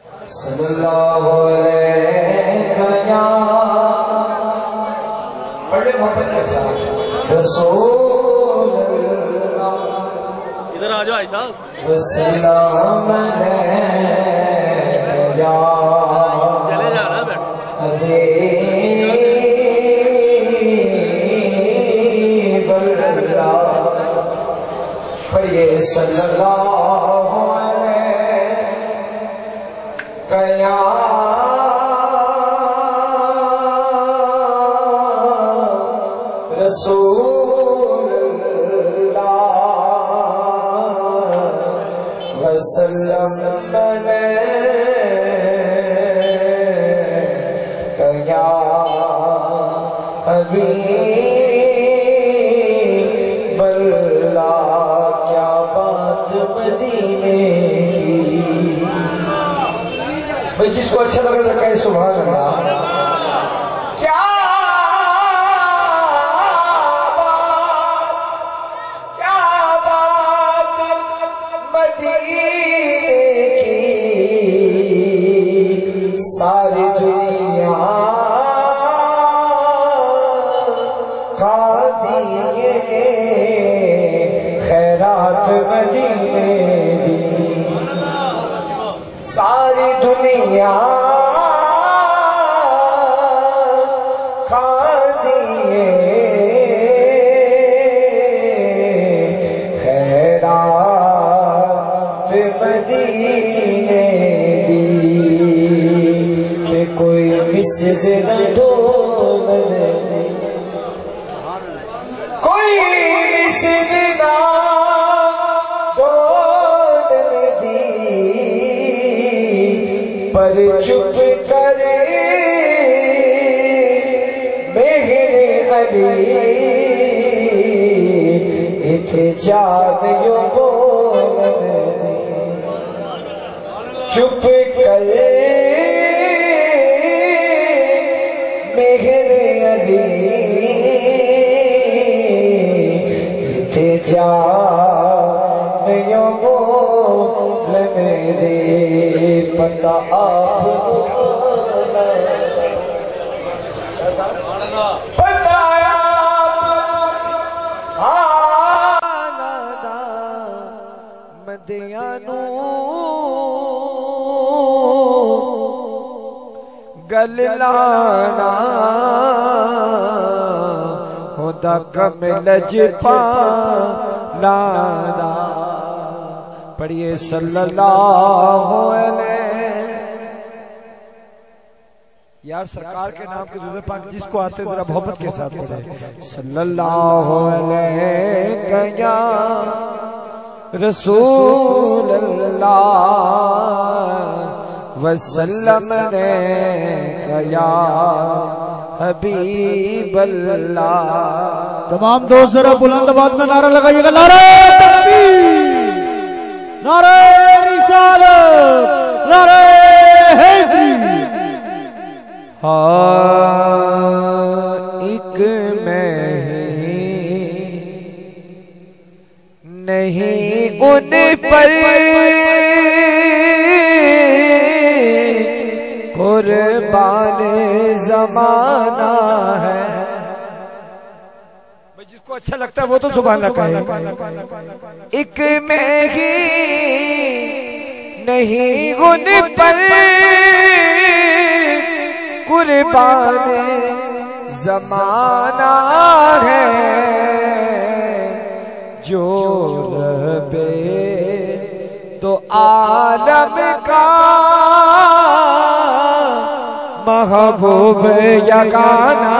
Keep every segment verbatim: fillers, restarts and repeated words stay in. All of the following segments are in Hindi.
सल्लल्लाहु अलैहि या बड़े मोहब्बत के साथ रसूल इधर आ जाओ भाई साहब। सलाम या चले जाना बैठ पढ़िए सल्लल्लाहु अलैहि या रसूलल्लाह वसल्लम या हबीबल्लाह। क्या बात मदीने की, भाई जिसको अच्छा लगे तो कहे सुभान अल्लाह। क्या बात, क्या बात मदीने की, सारी दुनिया का दिए खैरात मदीने दी, सारी दुनिया खा दिए खैरात मदीने दी। कि कोई मिस्र न ढोल कोई मिस्र न पर चुप करे मेरे अली इथे जादियो बोलने, चुप करे मेरे अली इथे जादियो बोलने दे। पता आप बताया मदियानू गल लाना होता कम लजपा लाना। पढ़िए सल्लल्लाहु अलैहि यार सरकार के नाम के दुरूद पाक जिसको आते जरा मोहब्बत के साथ पढ़े। सल्लल्लाहु अलैहि या रसूलल्लाह वसल्लम या हबीबल्लाह। तमाम दोस्त जरा बुलंद आवाज में नारा लगाइएगा, नारे तकबीर, नारे रिसालत, नारे हैदरी। हाँ एक मैं नहीं उन पर कुर्बान ज़माना है। जिसको अच्छा लगता है वो तो सुभान अल्लाह कहे। एक मैं ही नहीं उन पर कुर्बान ज़माना है, जो रबे तो आलम का महबूब यगाना,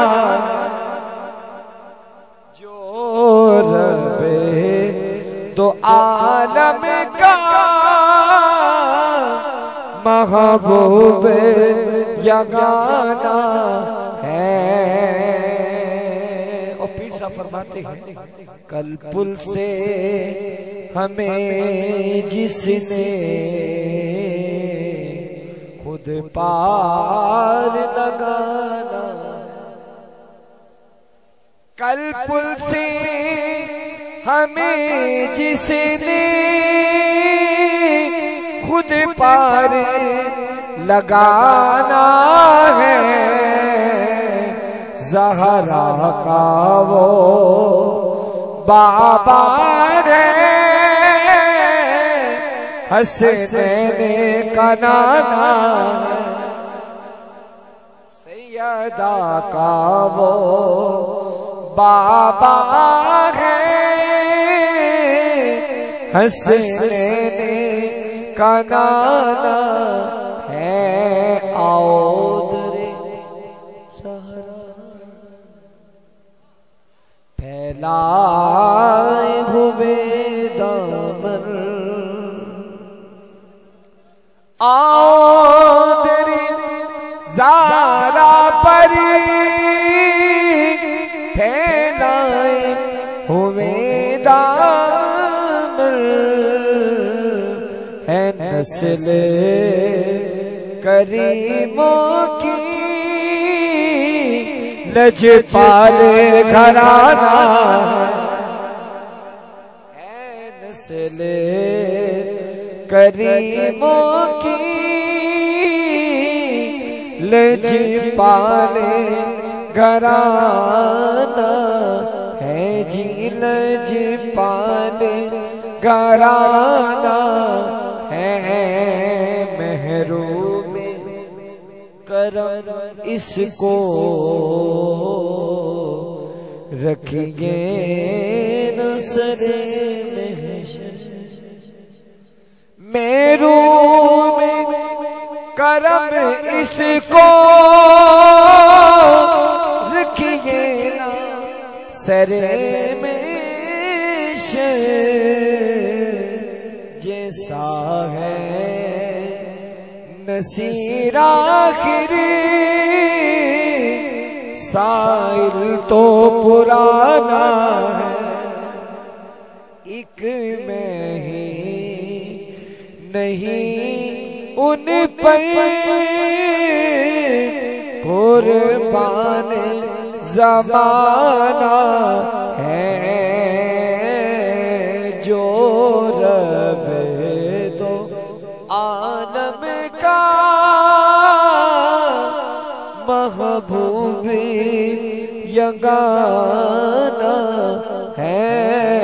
जो रबे तो आलम का महबूब यगाना है। और पीर साहब फरमाते हैं कल पुल से हमें जिसने खुद पार लगाना, कल पुल से हमें जिसने खुद पार लगाना है ज़हरा का वो बाबा रे हसनैन का नाना सैयदा का वो बाबा है हसनैन का नाना है। आओ दरे सहरा फैलाए हुए दामन आओ दरे ज़ारा परी फैलाए हुए दामन है नस्ल करीमों की लजपाले घराना है नस्ल करीमों की लजपाले घराना है जी लजपाले घराना है। महरूम करम इसको रखिए नसरे मेरू में करम इसको रखिए ना सरे में जैसा है नसीर आखिरी साइल तो पुराना है एक में ही नहीं उन पर कुर्बान ज़माना है जो रब तो आलम का महबूब यगाना है।